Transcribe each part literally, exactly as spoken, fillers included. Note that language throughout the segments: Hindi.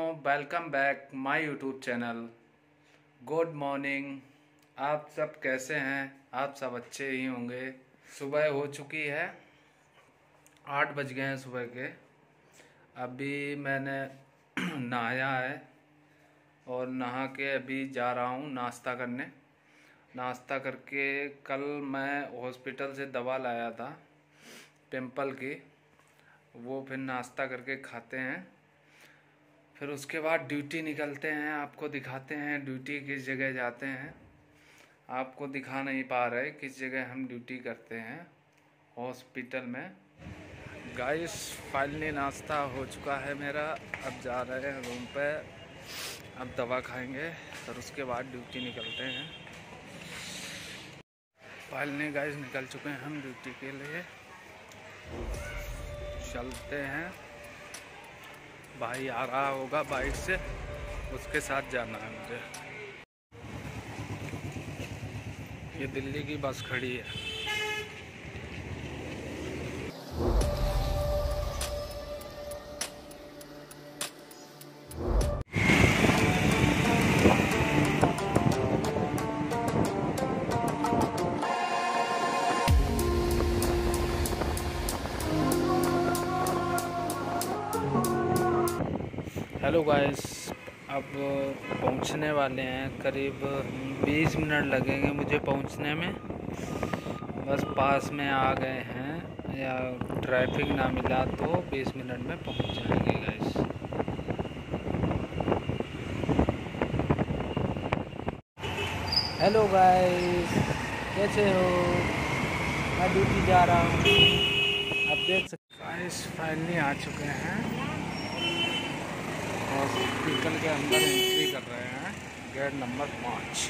Welcome back my YouTube channel. Good morning. आप सब कैसे हैं? आप सब अच्छे ही होंगे। सुबह हो चुकी है, आठ बज गए हैं सुबह के। अभी मैंने नहाया है और नहा के अभी जा रहा हूँ नाश्ता करने। नाश्ता करके कल मैं हॉस्पिटल से दवा लाया था पिंपल की, वो फिर नाश्ता करके खाते हैं। फिर उसके बाद ड्यूटी निकलते हैं, आपको दिखाते हैं ड्यूटी किस जगह जाते हैं। आपको दिखा नहीं पा रहे किस जगह हम ड्यूटी करते हैं, हॉस्पिटल में। गाइस फाइनली नाश्ता हो चुका है मेरा, अब जा रहे हैं रूम पे। अब दवा खाएंगे और उसके बाद ड्यूटी निकलते हैं। फाइनली गाइस निकल चुके हैं हम ड्यूटी के लिए, चलते हैं। भाई आ रहा होगा बाइक से, उसके साथ जाना है मुझे। ये दिल्ली की बस खड़ी है। हेलो गाइस, अब पहुंचने वाले हैं। करीब बीस मिनट लगेंगे मुझे पहुंचने में। बस पास में आ गए हैं, या ट्रैफिक ना मिला तो बीस मिनट में पहुंच जाएंगे गाइस। हेलो गाइस, कैसे हो? मैं ड्यूटी जा रहा हूँ। अब देख सकते गाइस फाइनली आ चुके हैं, हॉस्पिटल के अंदर एंट्री कर रहे हैं, गेट नंबर पाँच।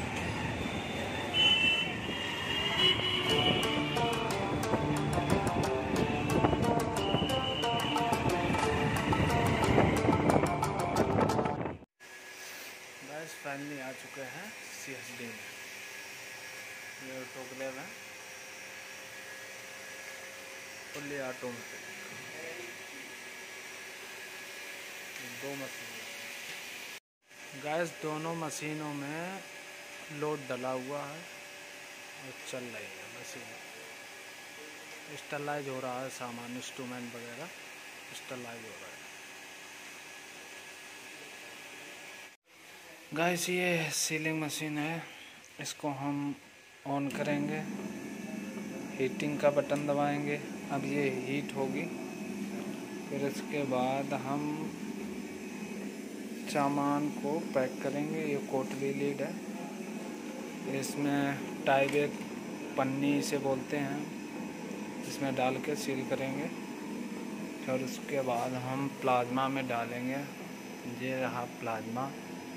बस फाइनली आ चुके हैं सी एस डी में। ये टोकले में फुल्ली ऑटोमेटिक दो मशीन। गैस दोनों मशीनों में लोड डला हुआ है और चल रही है मशीन। स्टरलाइज हो रहा है सामान, इंस्ट्रूमेंट वगैरह स्टरलाइज हो रहा है। गैस ये सीलिंग मशीन है, इसको हम ऑन करेंगे, हीटिंग का बटन दबाएंगे। अब ये हीट होगी, फिर इसके बाद हम सामान को पैक करेंगे। ये कोटली लीड है, इसमें टाई बैग पन्नी से बोलते हैं, इसमें डाल के सील करेंगे। फिर उसके बाद हम प्लाज्मा में डालेंगे। ये रहा प्लाज्मा।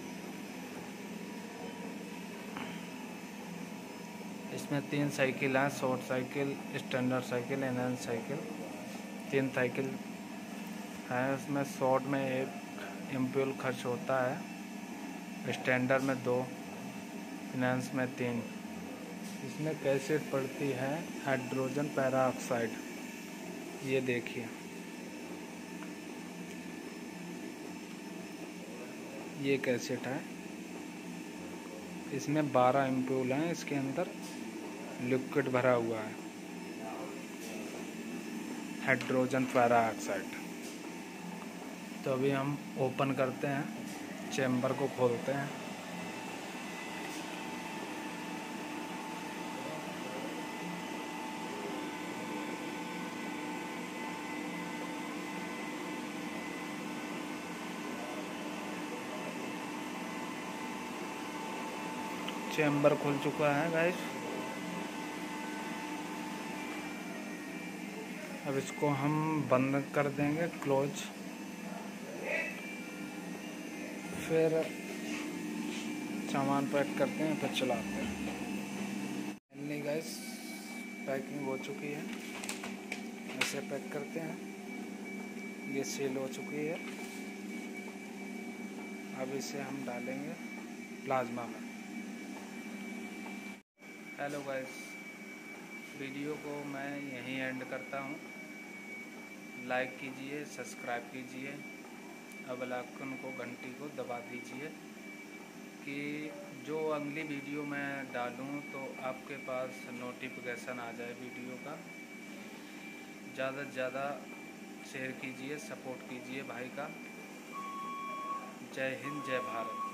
इसमें तीन साइकिल हैं, short cycle, standard cycle, enhance cycle. तीन साइकिल है। इसमें शॉर्ट में एक एम्पूल खर्च होता है, स्टैंडर्ड में दो, फिनांस में तीन। इसमें कैसेट पड़ती है हाइड्रोजन पेरोक्साइड। ये देखिए, ये कैसेट है। इसमें बारह एम्पूल हैं, इसके अंदर लिक्विड भरा हुआ है हाइड्रोजन पेरोक्साइड। तो अभी हम ओपन करते हैं, चैम्बर को खोलते हैं। चैम्बर खुल चुका है गाइस। अब इसको हम बंद कर देंगे, क्लोज। फिर सामान पैक करते हैं, फिर चलाते हैं। फाइनली गाइस पैकिंग हो चुकी है, ऐसे पैक करते हैं। ये सील हो चुकी है। अब इसे हम डालेंगे प्लाज्मा में। हेलो गाइस, वीडियो को मैं यहीं एंड करता हूँ। लाइक कीजिए, सब्सक्राइब कीजिए। बेल आइकन को, घंटी को दबा दीजिए कि जो अगली वीडियो मैं डालूं तो आपके पास नोटिफिकेशन आ जाए वीडियो का। ज़्यादा से ज़्यादा शेयर कीजिए, सपोर्ट कीजिए भाई का। जय हिंद, जय भारत।